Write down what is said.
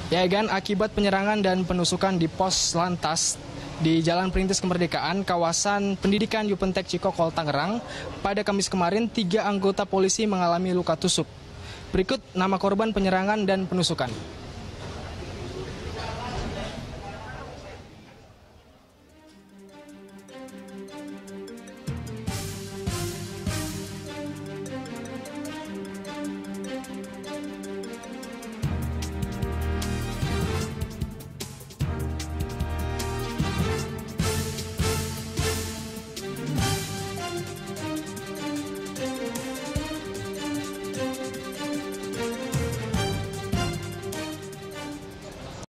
Ya, Egan, akibat penyerangan dan penusukan di pos lantas di Jalan Perintis Kemerdekaan, kawasan pendidikan Yupentek Cikokol, Tangerang, pada Kamis kemarin 3 anggota polisi mengalami luka tusuk. Berikut nama korban penyerangan dan penusukan.